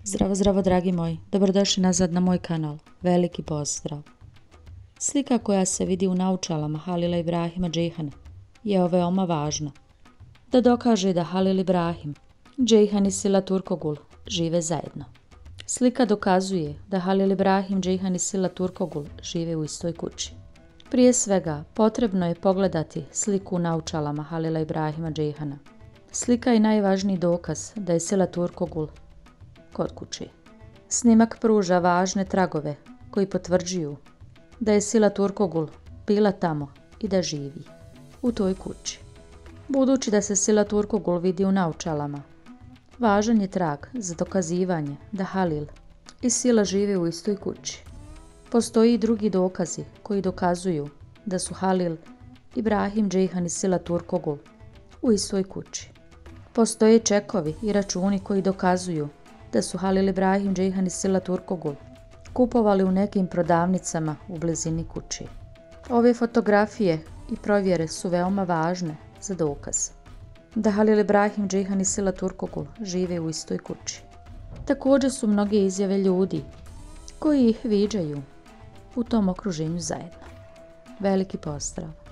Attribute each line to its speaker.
Speaker 1: Zdravo, zdravo dragi moji, dobrodošli nazad na moj kanal, veliki pozdrav. Slika koja se vidi u naučalama Halila Ibrahima Džejhana je veoma važna da dokaže da Halil Ibrahim Džejhan i Sila Turkogul žive zajedno. Slika dokazuje da Halil Ibrahim Džejhan i Sila Turkogul žive u istoj kući. Prije svega, potrebno je pogledati sliku u naučalama Halila Ibrahima Džejhana. Slika je najvažniji dokaz da je Sila Turkogul kod kući. Snimak pruža važne tragove koji potvrđuju da je Sila Turkogul bila tamo i da živi u toj kući. Budući da se Sila Turkogul vidi u naučalama, važan je trag za dokazivanje da Halil i Sila žive u istoj kući. Postoji i drugi dokazi koji dokazuju da su Halil Ibrahim Džejhan i Sila Turkogul u istoj kući. Postoje čekovi i računi koji dokazuju da su Halil Ibrahim Džejhan i Sila Turkogul kupovali u nekim prodavnicama u blizini kući. Ove fotografije i provjere su veoma važne za dokaz da Halil Ibrahim Džejhan i Sila Turkogul žive u istoj kući. Također su mnoge izjave ljudi koji ih viđaju u tom okruženju zajedno. Veliki pozdrav!